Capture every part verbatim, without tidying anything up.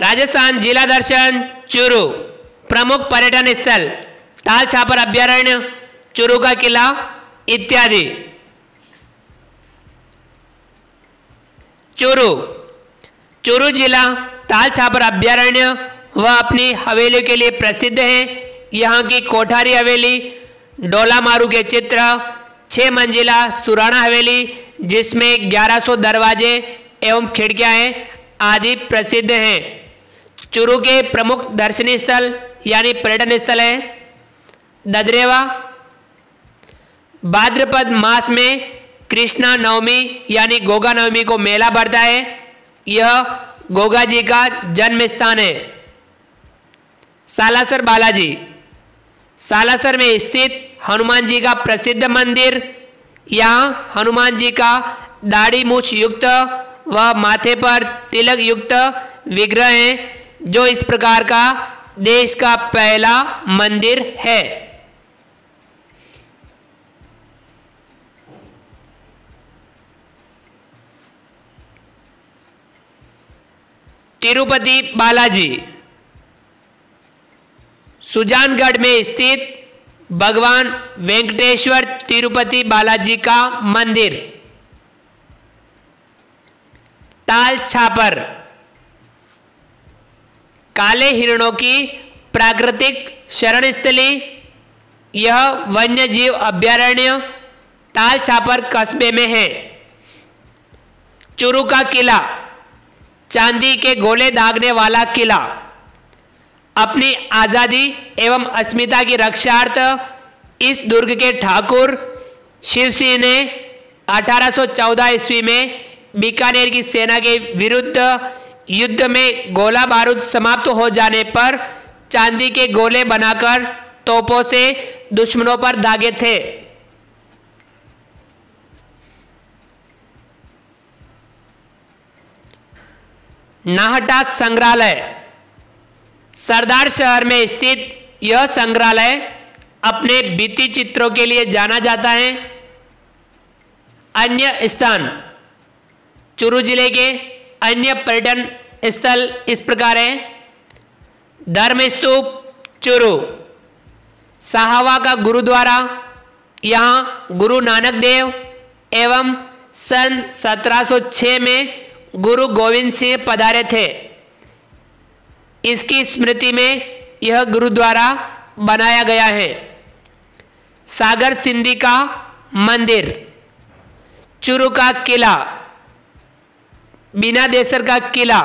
राजस्थान जिला दर्शन चूरू। प्रमुख पर्यटन स्थल ताल छापर अभ्यारण्य, चूरू का किला इत्यादि। चूरू चूरू जिला ताल छापर अभ्यारण्य वह अपनी हवेली के लिए प्रसिद्ध है। यहाँ की कोठारी हवेली, डोला मारू के चित्र, छह मंजिला सुराना हवेली जिसमें ग्यारह सौ दरवाजे एवं खिड़कियां हैं आदि प्रसिद्ध हैं। चूरू के प्रमुख दर्शनीय स्थल यानी पर्यटन स्थल है ददरेवा। भाद्रपद मास में कृष्णा नवमी यानी गोगा नवमी को मेला बढ़ता है। यह गोगा जी का जन्म स्थान है। सालासर बालाजी सालासर में स्थित हनुमान जी का प्रसिद्ध मंदिर। यहाँ हनुमान जी का दाढ़ी मूछ युक्त व माथे पर तिलक युक्त विग्रह है जो इस प्रकार का देश का पहला मंदिर है। तिरुपति बालाजी सुजानगढ़ में स्थित भगवान वेंकटेश्वर तिरुपति बालाजी का मंदिर। ताल छापर काले हिरणों की प्राकृतिक शरण स्थली। यह वन्य जीव अभ्यारण्य ताल छापर कस्बे में है। चूरू का किला चांदी के गोले दागने वाला किला। अपनी आज़ादी एवं अस्मिता की रक्षार्थ इस दुर्ग के ठाकुर शिव सिंह ने अठारह सौ चौदह ईस्वी में बीकानेर की सेना के विरुद्ध युद्ध में गोला बारूद समाप्त हो जाने पर चांदी के गोले बनाकर तोपों से दुश्मनों पर दागे थे। नाहटा संग्रहालय सरदार शहर में स्थित यह संग्रहालय अपने भित्ति चित्रों के लिए जाना जाता है। अन्य स्थान चूरू जिले के अन्य पर्यटन स्थल इस प्रकार हैं। धर्म स्तूप चूरू, साहवा का गुरुद्वारा। यहाँ गुरु नानक देव एवं सन सत्रह सौ छह में गुरु गोविंद सिंह पधारे थे। इसकी स्मृति में यह गुरुद्वारा बनाया गया है। सागर सिंधी का मंदिर, चूरू का किला, बीना देसर का किला,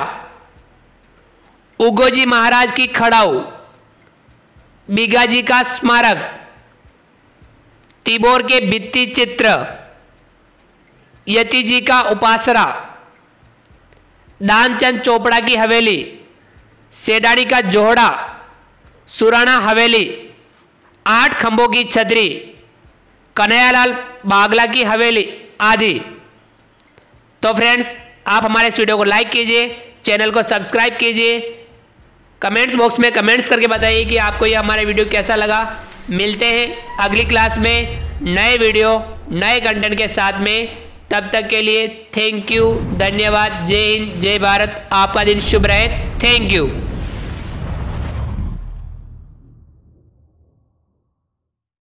उगोजी महाराज की खड़ाऊ, बीगाजी का स्मारक, तिबोर के भित्ति चित्र, यति जी का उपासरा, दानचंद चोपड़ा की हवेली, सेडाड़ी का जोहड़ा, सुराना हवेली, आठ खंभों की छतरी, कन्हैयालाल बागला की हवेली आदि। तो फ्रेंड्स, आप हमारे इस वीडियो को लाइक कीजिए, चैनल को सब्सक्राइब कीजिए, कमेंट्स बॉक्स में कमेंट्स करके बताइए कि आपको ये हमारा वीडियो कैसा लगा। मिलते हैं अगली क्लास में नए वीडियो नए कंटेंट के साथ में। तब तक के लिए थैंक यू, धन्यवाद, जय हिंद, जय भारत। आपका दिन शुभ रहे। Thank you.